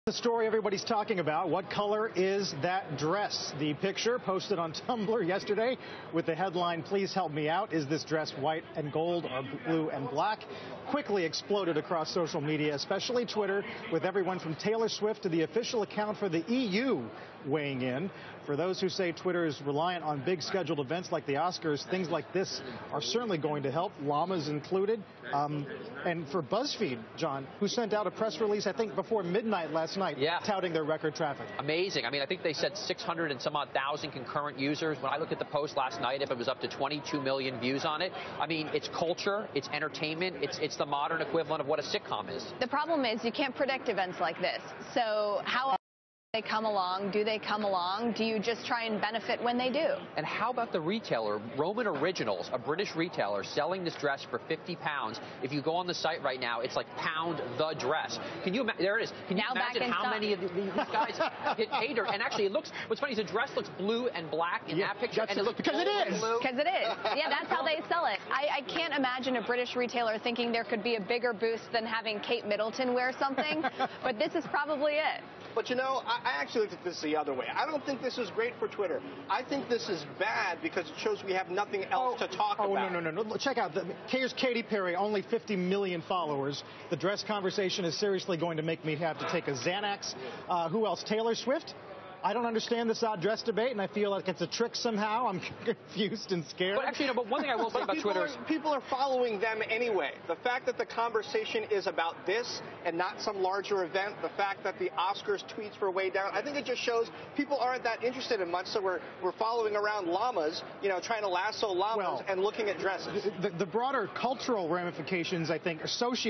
The story everybody's talking about. What color is that dress? The picture posted on Tumblr yesterday with the headline, "Please help me out. Is this dress white and gold or blue and black?" quickly exploded across social media, especially Twitter, with everyone from Taylor Swift to the official account for the EU weighing in. For those who say Twitter is reliant on big scheduled events like the Oscars, things like this are certainly going to help, llamas included. And for BuzzFeed, John, who sent out a press release, I think, before midnight last night, touting their record traffic. Amazing. I mean, I think they said 600 and some odd thousand concurrent users. When I looked at the post last night, if it was up to 22 million views on it, I mean, it's culture, it's entertainment, it's the modern equivalent of what a sitcom is. The problem is you can't predict events like this. So how they come along? Do they come along? Do you just try and benefit when they do? And how about the retailer, Roman Originals, a British retailer, selling this dress for £50? If you go on the site right now, it's like pound the dress. Can you imagine? There it is. Can you imagine how many of these guys get paid? And actually, it looks. What's funny is the dress looks blue and black in that picture, and it looks because it is. Because it is. Yeah, that's how they sell it. I can't imagine a British retailer thinking there could be a bigger boost than having Kate Middleton wear something, but this is probably it. But, you know, I actually looked at this the other way. I don't think this is great for Twitter. I think this is bad because it shows we have nothing else to talk about. No. Check out. Here's Katy Perry, only 50 million followers. The dress conversation is seriously going to make me have to take a Xanax. Who else? Taylor Swift? I don't understand this odd dress debate, and I feel like it's a trick somehow. I'm confused and scared. But actually, but one thing I will say about Twitter is people are following them anyway. The fact that the conversation is about this and not some larger event, the fact that the Oscars tweets were way down, I think it just shows people aren't that interested in much, so we're following around llamas, you know, trying to lasso llamas and looking at dresses. The broader cultural ramifications, I think,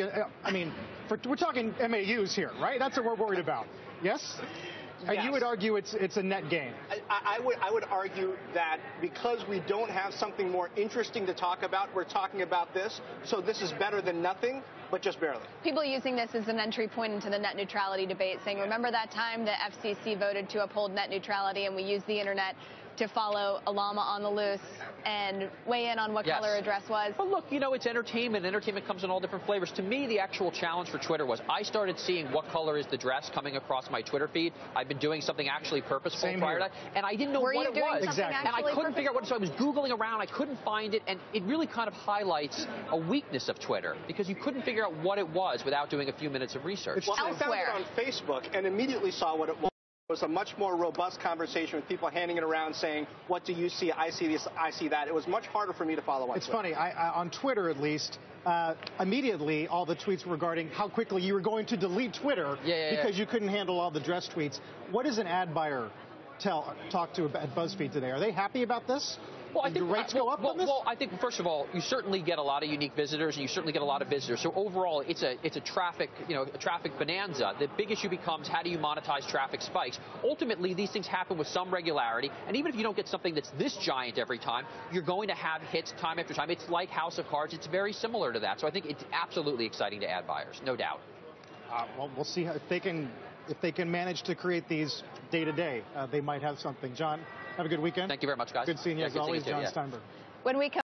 we're talking MAUs here, right? That's what we're worried about. Yes? And you would argue it's a net gain. I would argue that because we don't have something more interesting to talk about, we're talking about this. So this is better than nothing, but just barely. People using this as an entry point into the net neutrality debate, saying, remember that time the FCC voted to uphold net neutrality and we used the internet to follow a llama on the loose and weigh in on what color a dress was? But look, you know, it's entertainment. Entertainment comes in all different flavors. To me, the actual challenge for Twitter was I started seeing what color is the dress coming across my Twitter feed. I've been doing something actually purposeful prior to that, and I didn't know what it was. Exactly. And I couldn't figure out what it was. So I was Googling around. I couldn't find it, and it really kind of highlights a weakness of Twitter because you couldn't figure out what it was without doing a few minutes of research. Well, I found it on Facebook and immediately saw what it was. It was a much more robust conversation with people handing it around saying, what do you see? I see this, I see that. It was much harder for me to follow on It's Twitter. funny. On Twitter, at least, immediately all the tweets regarding how quickly you were going to delete Twitter because you couldn't handle all the dress tweets. What does an ad buyer talk to at BuzzFeed today? Are they happy about this? Well, I think the rates go up on this? Well, I think first of all, you certainly get a lot of unique visitors, and you certainly get a lot of visitors. So overall, it's a traffic bonanza. The big issue becomes how do you monetize traffic spikes? Ultimately, these things happen with some regularity, and even if you don't get something that's this giant every time, you're going to have hits time after time. It's like House of Cards. It's very similar to that. So I think it's absolutely exciting to ad buyers, no doubt. Well, we'll see if they can manage to create these day to day. They might have something. John, have a good weekend. Thank you very much, guys. Good seeing you as always, John Steinberg. When we come